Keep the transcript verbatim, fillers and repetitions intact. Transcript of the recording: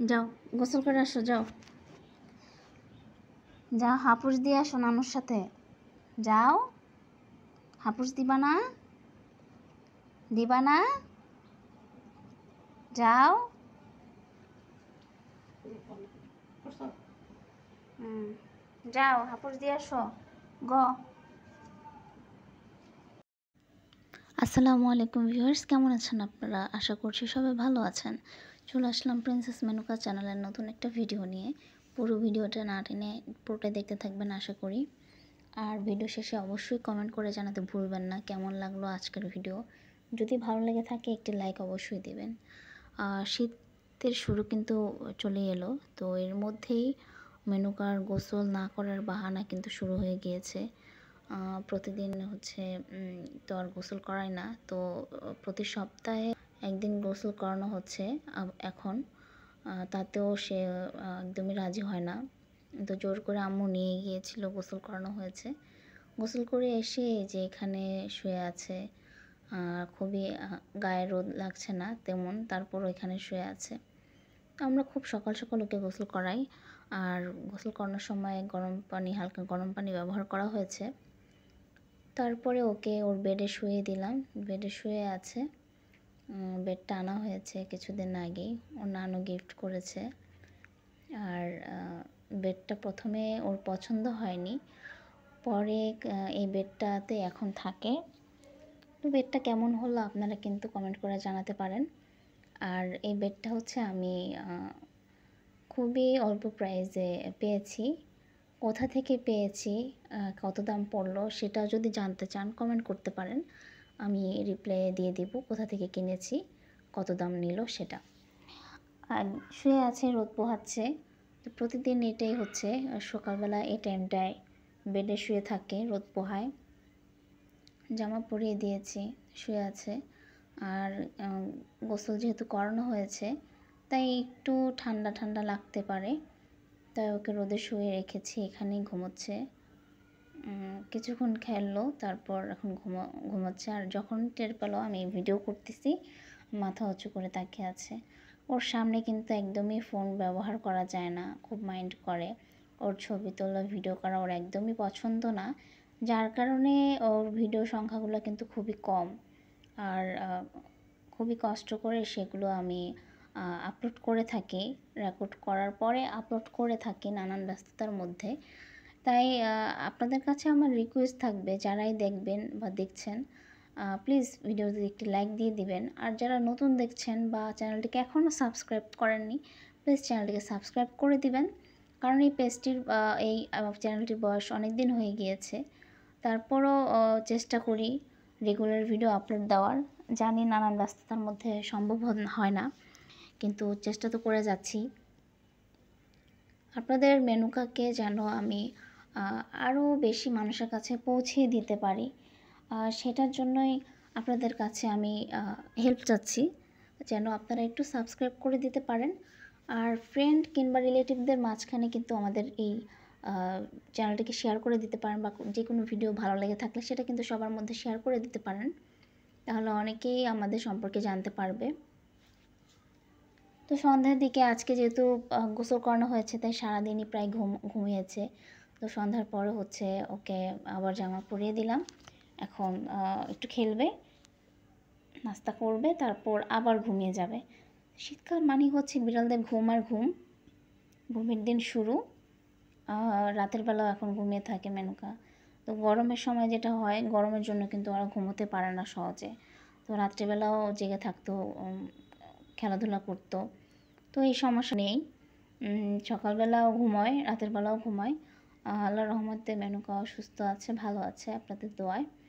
যাও গোসল করে আসো, যাও যাও হাপুস দিয়ে আসো নানুর সাথে। যাও, হাপুস দিবা না? দিবা না? যাও। হুম, যাও হাপুস দিয়ে আসো গ। আসসালামু আলাইকুম ভিউয়ার্স, কেমন আছেন আপনারা? আশা করছি সবাই ভালো আছেন। চলে আসলাম প্রিন্সেস মেনুকা চ্যানেলের নতুন একটা ভিডিও নিয়ে। পুরো ভিডিওটা না টেনে পুরোটা দেখতে থাকবেন আশা করি। আর ভিডিও শেষে অবশ্যই কমেন্ট করে জানাতে ভুলবেন না কেমন লাগলো আজকের ভিডিও। যদি ভালো লেগে থাকে একটি লাইক অবশ্যই দেবেন। শীতের শুরু কিন্তু চলে এলো, তো এর মধ্যেই মেনুকার গোসল না করার বাহানা কিন্তু শুরু হয়ে গিয়েছে। প্রতিদিন হচ্ছে তো আর গোসল করাই না, তো প্রতি সপ্তাহে একদিন গোসল করানো হচ্ছে এখন। তাতেও সে একদমই রাজি হয় না, তো জোর করে আম্মু নিয়ে গিয়েছিল, গোসল করানো হয়েছে। গোসল করে এসে যে এখানে শুয়ে আছে, খুবই গায়ে রোদ লাগছে না তেমন, তারপরও এখানে শুয়ে আছে। তো আমরা খুব সকাল সকাল ওকে গোসল করাই, আর গোসল করানোর সময় গরম পানি, হালকা গরম পানি ব্যবহার করা হয়েছে। তারপরে ওকে ওর বেডে শুয়ে দিলাম, বেডে শুয়ে আছে। বেডটা আনা হয়েছে কিছুদিন আগেই, ওর নানু গিফট করেছে। আর বেডটা প্রথমে ওর পছন্দ হয়নি, পরে এই বেডটাতে এখন থাকে। তো বেডটা কেমন হলো আপনারা কিন্তু কমেন্ট করে জানাতে পারেন। আর এই বেডটা হচ্ছে আমি খুবই অল্প প্রাইসে পেয়েছি। কোথা থেকে পেয়েছি, কত দাম পড়লো সেটা যদি জানতে চান কমেন্ট করতে পারেন, আমি রিপ্লাই দিয়ে দিব কোথা থেকে কিনেছি, কত দাম নিল সেটা। আর শুয়ে আছে, রোদ পোহাচ্ছে। তো প্রতিদিন এটাই হচ্ছে, সকালবেলা এই টাইমটায় বেডে শুয়ে থাকে, রোদ পোহায়। জামা পরিয়ে দিয়েছি, শুয়ে আছে। আর গোসল যেহেতু করানো হয়েছে তাই একটু ঠান্ডা ঠান্ডা লাগতে পারে, তাই ওকে রোদে শুয়ে রেখেছি, এখানেই ঘুমোচ্ছে। কিছুক্ষণ খেললো, তারপর এখন ঘুমো ঘুমোচ্ছে আর যখন টের পেলো আমি ভিডিও করতেছি মাথা উঁচু করে তাকিয়ে আছে। ওর সামনে কিন্তু একদমই ফোন ব্যবহার করা যায় না, খুব মাইন্ড করে। ওর ছবি তোলা, ভিডিও করা ওর একদমই পছন্দ না, যার কারণে ওর ভিডিও সংখ্যাগুলো কিন্তু খুবই কম। আর খুবই কষ্ট করে সেগুলো আমি আপলোড করে থাকি, রেকর্ড করার পরে আপলোড করে থাকি নানান ব্যস্ততার মধ্যে। তাই আপনাদের কাছে আমার রিকোয়েস্ট থাকবে, যারাই দেখবেন বা দেখছেন প্লিজ ভিডিওতে একটি লাইক দিয়ে দিবেন। আর যারা নতুন দেখছেন বা চ্যানেলটিকে এখনও সাবস্ক্রাইব করেননি, প্লিজ চ্যানেলটিকে সাবস্ক্রাইব করে দিবেন। কারণ এই পেজটির এই চ্যানেলটির বয়স অনেক দিন হয়ে গিয়েছে, তারপরও চেষ্টা করি রেগুলার ভিডিও আপলোড দেওয়ার। জানি নানান ব্যস্ততার মধ্যে সম্ভব হয় না, কিন্তু চেষ্টা তো করে যাচ্ছি আপনাদের মেনুকাকে যেন আমি আরও বেশি মানুষের কাছে পৌঁছে দিতে পারি, সেটার জন্যই আপনাদের কাছে আমি হেল্প চাচ্ছি, যেন আপনারা একটু সাবস্ক্রাইব করে দিতে পারেন। আর ফ্রেন্ড কিংবা রিলেটিভদের মাঝখানে কিন্তু আমাদের এই চ্যানেলটিকে শেয়ার করে দিতে পারেন, বা যে কোনো ভিডিও ভালো লেগে থাকলে সেটা কিন্তু সবার মধ্যে শেয়ার করে দিতে পারেন, তাহলে অনেকেই আমাদের সম্পর্কে জানতে পারবে। তো সন্ধ্যার দিকে আজকে যেহেতু গোসল করানো হয়েছে তাই সারাদিনই প্রায় ঘুম ঘুমিয়েছে। তো সন্ধ্যার পরে হচ্ছে ওকে আবার জামা পরিয়ে দিলাম, এখন একটু খেলবে, নাস্তা করবে, তারপর আবার ঘুমিয়ে যাবে। শীতকাল মানে হচ্ছে বিড়ালদের ঘুম আর ঘুম, ঘুমের দিন শুরু। রাতের বেলাও এখন ঘুমিয়ে থাকে মেনুকা। তো গরমের সময় যেটা হয়, গরমের জন্য কিন্তু ওরা ঘুমোতে পারে না সহজে, তো রাত্রিবেলাও জেগে থাকতো, খেলাধুলা করতো। তো এই সমস্যা নেই, সকালবেলাও ঘুমোয়, রাতের বেলাও ঘুমায়। আল্লাহর রহমতে মেনুকাও সুস্থ আছে, ভালো আছে আপনাদের দোয়ায়।